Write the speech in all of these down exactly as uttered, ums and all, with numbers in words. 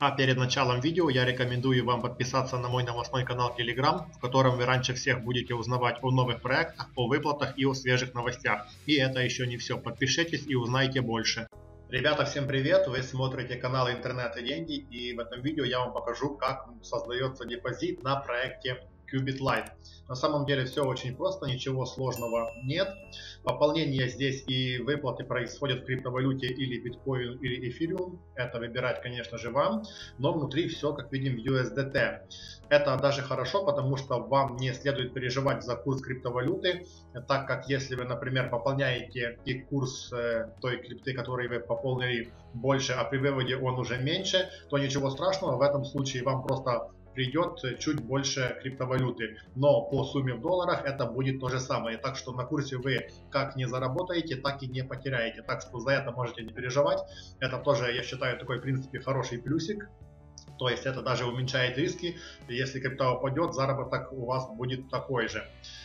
А перед началом видео я рекомендую вам подписаться на мой новостной канал Telegram, в котором вы раньше всех будете узнавать о новых проектах, о выплатах и о свежих новостях. И это еще не все. Подпишитесь и узнайте больше. Ребята, всем привет! Вы смотрите канал Интернет и Деньги, и в этом видео я вам покажу, как создается депозит на проекте Qubit Lite. На самом деле все очень просто, ничего сложного нет. Пополнение здесь и выплаты происходят в криптовалюте или биткоин или эфириум. Это выбирать, конечно же, вам. Но внутри все, как видим, в ю эс ди ти. Это даже хорошо, потому что вам не следует переживать за курс криптовалюты, так как если вы, например, пополняете и курс э, той крипты, который вы пополнили, больше, а при выводе он уже меньше, то ничего страшного. В этом случае вам просто придет чуть больше криптовалюты, но по сумме в долларах это будет то же самое. Так что на курсе вы как не заработаете, так и не потеряете. Так что за это можете не переживать. Это тоже, я считаю, такой, в принципе, хороший плюсик. То есть это даже уменьшает риски. Если крипта упадет, заработок у вас будет такой же.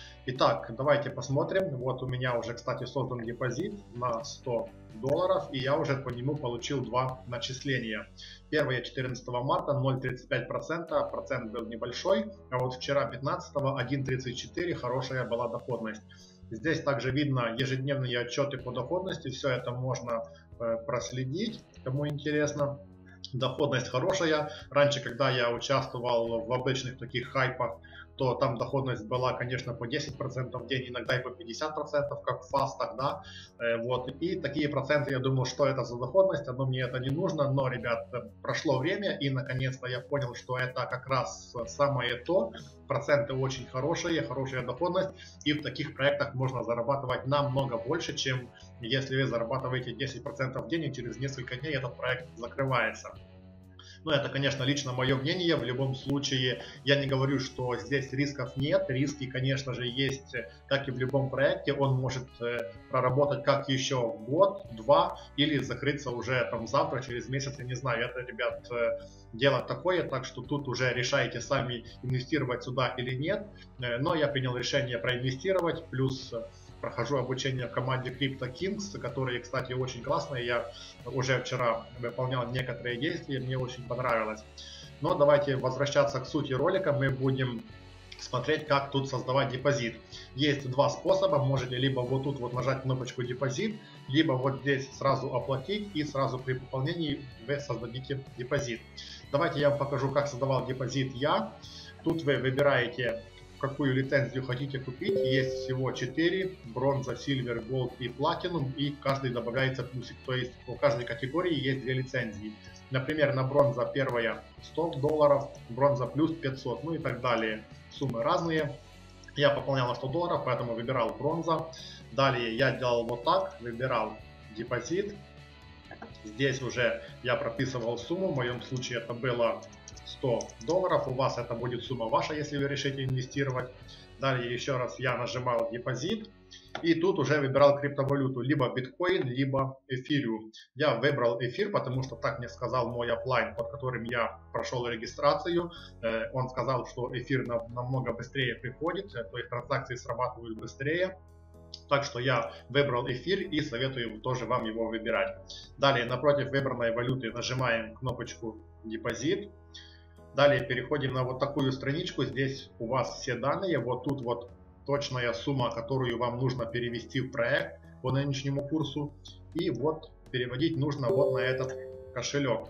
Итак, давайте посмотрим. Вот у меня уже, кстати, создан депозит на сто долларов, и я уже по нему получил два начисления. Первое четырнадцатого марта ноль целых тридцать пять сотых процента, процент был небольшой, а вот вчера пятнадцатого один целых тридцать четыре сотых, хорошая была доходность. Здесь также видно ежедневные отчеты по доходности, все это можно э, проследить, кому интересно. Доходность хорошая. Раньше, когда я участвовал в обычных таких хайпах, то там доходность была, конечно, по десять процентов в день, иногда и по пятьдесят процентов, как в фастах, да. Вот. И такие проценты, я думал, что это за доходность, но мне это не нужно. Но, ребят, прошло время, и наконец-то я понял, что это как раз самое то. Проценты очень хорошие, хорошая доходность, и в таких проектах можно зарабатывать намного больше, чем если вы зарабатываете десять процентов в день, и через несколько дней этот проект закрывается. Ну, это, конечно, лично мое мнение. В любом случае, я не говорю, что здесь рисков нет. Риски, конечно же, есть, как и в любом проекте. Он может э, проработать как еще год, два, или закрыться уже там завтра, через месяц, я не знаю. Это, ребят, э, дело такое, так что тут уже решайте сами, инвестировать сюда или нет. Э, но я принял решение проинвестировать, плюс прохожу обучение в команде Crypto Kings, которые, кстати, очень классные. Я уже вчера выполнял некоторые действия, мне очень понравилось. Но давайте возвращаться к сути ролика. Мы будем смотреть, как тут создавать депозит. Есть два способа. Можете либо вот тут вот нажать кнопочку депозит, либо вот здесь сразу оплатить, и сразу при пополнении вы создадите депозит. Давайте я вам покажу, как создавал депозит я. Тут вы выбираете, какую лицензию хотите купить. Есть всего четыре: бронза, сильвер, голд и платинум, и каждый добавляется плюсик. То есть по каждой категории есть две лицензии. Например, на бронза первая сто долларов, бронза плюс пятьсот, ну и так далее. Суммы разные. Я пополнял на сто долларов, поэтому выбирал бронза. Далее я делал вот так, выбирал депозит. Здесь уже я прописывал сумму, в моем случае это было сто долларов, у вас это будет сумма ваша, если вы решите инвестировать. Далее еще раз я нажимал депозит, и тут уже выбирал криптовалюту, либо биткоин, либо эфириум. Я выбрал эфир, потому что так мне сказал мой оплайн, под которым я прошел регистрацию. Он сказал, что эфир намного быстрее приходит, то есть транзакции срабатывают быстрее. Так что я выбрал эфир и советую тоже вам его выбирать. Далее напротив выбранной валюты нажимаем кнопочку депозит. Далее переходим на вот такую страничку. Здесь у вас все данные. Вот тут вот точная сумма, которую вам нужно перевести в проект по нынешнему курсу. И вот переводить нужно вот на этот кошелек.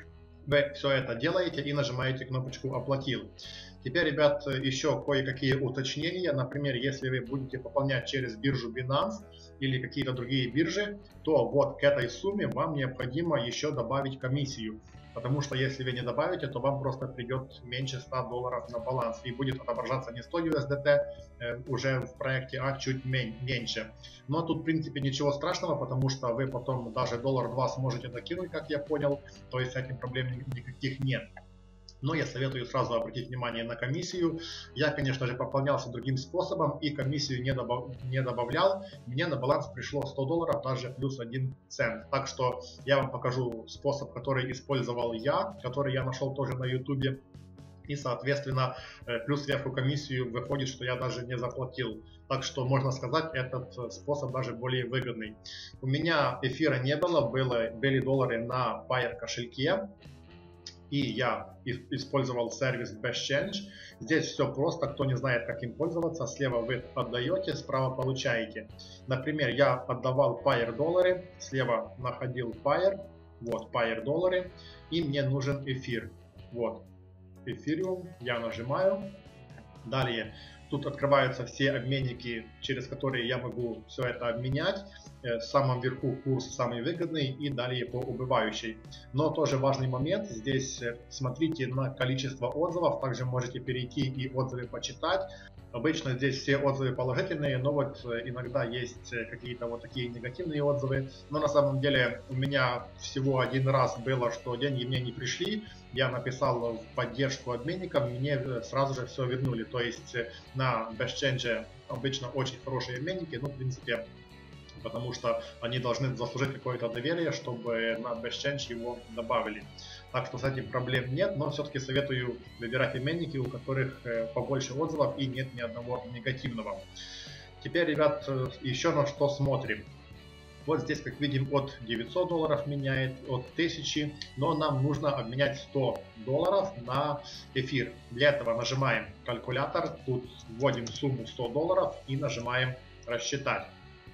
Вы все это делаете и нажимаете кнопочку «Оплатил». Теперь, ребят, еще кое-какие уточнения. Например, если вы будете пополнять через биржу Binance или какие-то другие биржи, то вот к этой сумме вам необходимо еще добавить комиссию. Потому что если вы не добавите, то вам просто придет меньше ста долларов на баланс. И будет отображаться не сто ю эс ди ти э, уже в проекте, а чуть меньше. Но тут, в принципе, ничего страшного, потому что вы потом даже доллар-два сможете докинуть, как я понял. То есть с этим проблем никаких нет. Но я советую сразу обратить внимание на комиссию. Я, конечно же, пополнялся другим способом и комиссию не, добав... не добавлял. Мне на баланс пришло сто долларов, даже плюс один цент. Так что я вам покажу способ, который использовал я, который я нашел тоже на ютубе. И, соответственно, плюс сверху комиссию выходит, что я даже не заплатил. Так что, можно сказать, этот способ даже более выгодный. У меня эфира не было, было, были доллары на Payeer кошельке. и я использовал сервис BestChange. Здесь все просто, кто не знает, как им пользоваться, слева вы отдаете, справа получаете. Например, я отдавал Pair доллары, слева находил Pair, вот Pair доллары, и мне нужен эфир. Вот Ethereum, я нажимаю. Далее тут открываются все обменники, через которые я могу все это обменять. В самом верху курс самый выгодный и далее по убывающей. Но тоже важный момент, здесь смотрите на количество отзывов, также можете перейти и отзывы почитать. Обычно здесь все отзывы положительные, но вот иногда есть какие-то вот такие негативные отзывы. Но на самом деле у меня всего один раз было, что деньги мне не пришли. Я написал в поддержку обменников, мне сразу же все вернули. То есть на BestChange обычно очень хорошие обменники, ну в принципе, потому что они должны заслужить какое-то доверие, чтобы на BestChange его добавили. Так что с этим проблем нет, но все-таки советую выбирать обменники, у которых побольше отзывов и нет ни одного негативного. Теперь, ребят, еще на что смотрим. Вот здесь, как видим, от девятисот долларов меняет, от тысячи, но нам нужно обменять сто долларов на эфир. Для этого нажимаем калькулятор, тут вводим сумму сто долларов и нажимаем рассчитать.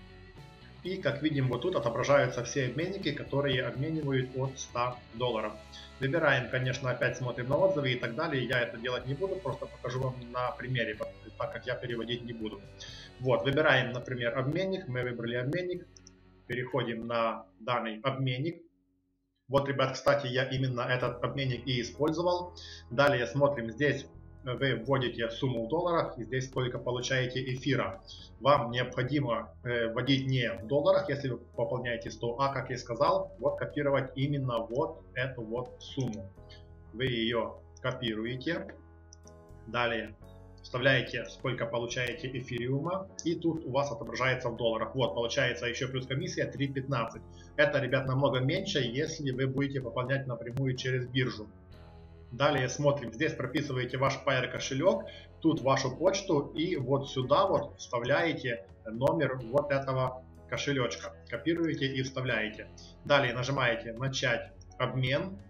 И как видим, вот тут отображаются все обменники, которые обменивают от ста долларов. Выбираем, конечно, опять смотрим на отзывы и так далее. Я это делать не буду, просто покажу вам на примере, так как я переводить не буду. Вот, выбираем, например, обменник. Мы выбрали обменник. Переходим на данный обменник. Вот, ребят, кстати, я именно этот обменник и использовал. Далее смотрим здесь. Вы вводите сумму в долларах и здесь только получаете эфира. Вам необходимо э, вводить не в долларах, если вы пополняете сто, а, как я сказал, вот копировать именно вот эту вот сумму. Вы ее копируете. Далее вставляете, сколько получаете эфириума, и тут у вас отображается в долларах. Вот, получается еще плюс комиссия три пятнадцать. Это, ребят, намного меньше, если вы будете пополнять напрямую через биржу. Далее смотрим, здесь прописываете ваш Pair кошелек, тут вашу почту и вот сюда вот вставляете номер вот этого кошелечка. Копируете и вставляете. Далее нажимаете начать обмен.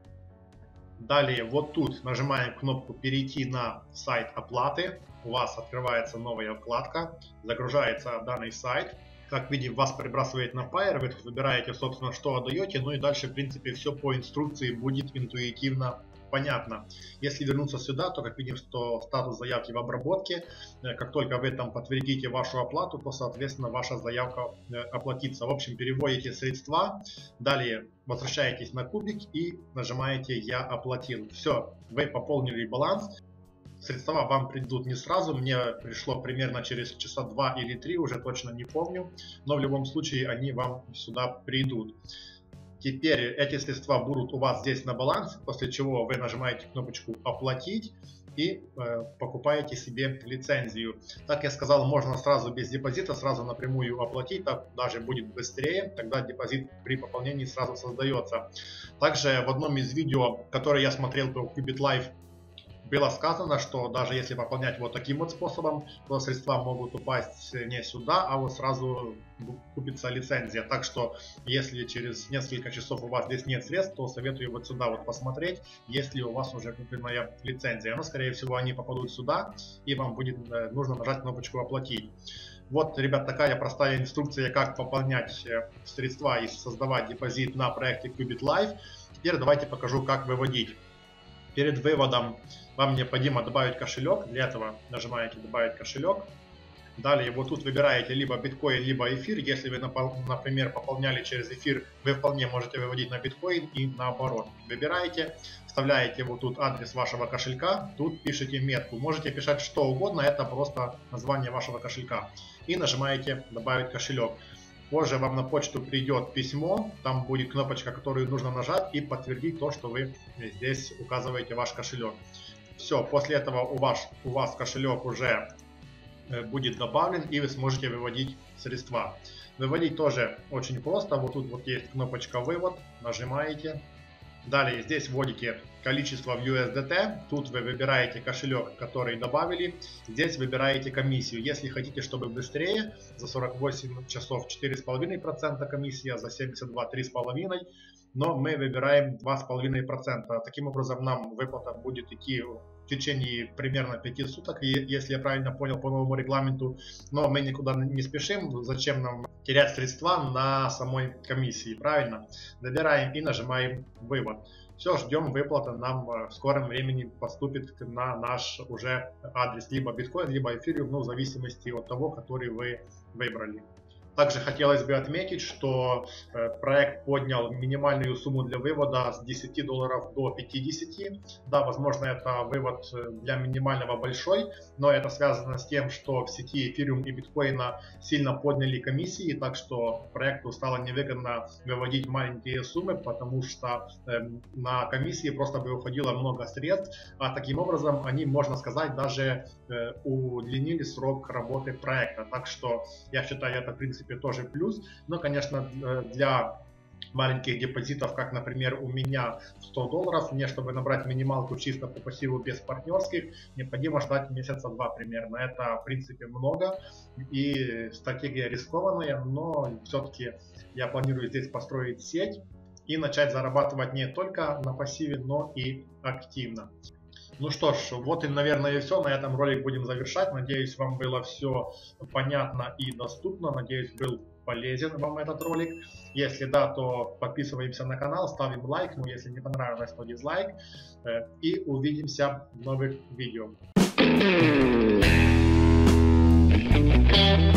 Далее вот тут нажимаем кнопку перейти на сайт оплаты. У вас открывается новая вкладка, загружается данный сайт. Как видим, вас перебрасывает на Pair, вы выбираете, собственно, что отдаете, ну и дальше, в принципе, все по инструкции будет интуитивно понятно. Если вернуться сюда, то как видим, что статус заявки в обработке. Как только вы там подтвердите вашу оплату, то соответственно ваша заявка оплатится. В общем, переводите средства, далее возвращаетесь на кубик и нажимаете «Я оплатил». Все, вы пополнили баланс. Средства вам придут не сразу, мне пришло примерно через часа два или три, уже точно не помню, но в любом случае они вам сюда придут. Теперь эти средства будут у вас здесь на балансе, после чего вы нажимаете кнопочку «Оплатить» и э, покупаете себе лицензию. Так я сказал, можно сразу без депозита, сразу напрямую оплатить, так даже будет быстрее, тогда депозит при пополнении сразу создается. Также в одном из видео, которое я смотрел по Qubit Live, было сказано, что даже если пополнять вот таким вот способом, то средства могут упасть не сюда, а вот сразу купится лицензия. Так что, если через несколько часов у вас здесь нет средств, то советую вот сюда вот посмотреть, если у вас уже купленная лицензия. Но, скорее всего, они попадут сюда, и вам будет нужно нажать кнопочку «Оплатить». Вот, ребят, такая простая инструкция, как пополнять средства и создавать депозит на проекте Qubit Live. Теперь давайте покажу, как выводить. Перед выводом вам необходимо добавить кошелек. Для этого нажимаете «Добавить кошелек». Далее вот тут выбираете либо биткоин, либо эфир. Если вы, например, пополняли через эфир, вы вполне можете выводить на биткоин и наоборот. Выбираете, вставляете вот тут адрес вашего кошелька, тут пишите метку. Можете писать что угодно, это просто название вашего кошелька. И нажимаете «Добавить кошелек». Позже вам на почту придет письмо, там будет кнопочка, которую нужно нажать и подтвердить то, что вы здесь указываете ваш кошелек. Все, после этого у вас, у вас кошелек уже будет добавлен и вы сможете выводить средства. Выводить тоже очень просто, вот тут вот есть кнопочка «Вывод», нажимаете. Далее здесь вводите количество в ю эс ди ти, тут вы выбираете кошелек, который добавили, здесь выбираете комиссию. Если хотите, чтобы быстрее, за сорок восемь часов четыре и пять процента комиссия, за семьдесят два три и пять процента. но мы выбираем два с половиной процента. Таким образом, нам выплата будет идти в течение примерно пяти суток, если я правильно понял, по новому регламенту. Но мы никуда не спешим, зачем нам терять средства на самой комиссии, правильно? Выбираем и нажимаем «Вывод». Все, ждем, выплата нам в скором времени поступит на наш уже адрес, либо биткоин, либо эфириум, ну, в зависимости от того, который вы выбрали. Также хотелось бы отметить, что проект поднял минимальную сумму для вывода с десяти долларов до пятидесяти. Да, возможно, это вывод для минимального большой, но это связано с тем, что в сети эфириум и биткоина сильно подняли комиссии, так что проекту стало невыгодно выводить маленькие суммы, потому что на комиссии просто бы уходило много средств, а таким образом они, можно сказать, даже удлинили срок работы проекта. Так что я считаю, это в принципе тоже плюс, но, конечно, для маленьких депозитов, как, например, у меня сто долларов, мне, чтобы набрать минималку чисто по пассиву без партнерских, необходимо ждать месяца два примерно. Это, в принципе, много и стратегия рискованная, но все-таки я планирую здесь построить сеть и начать зарабатывать не только на пассиве, но и активно. Ну что ж, вот и, наверное, и все. На этом ролик будем завершать. Надеюсь, вам было все понятно и доступно. Надеюсь, был полезен вам этот ролик. Если да, то подписываемся на канал, ставим лайк. Ну, если не понравилось, то дизлайк. И увидимся в новых видео.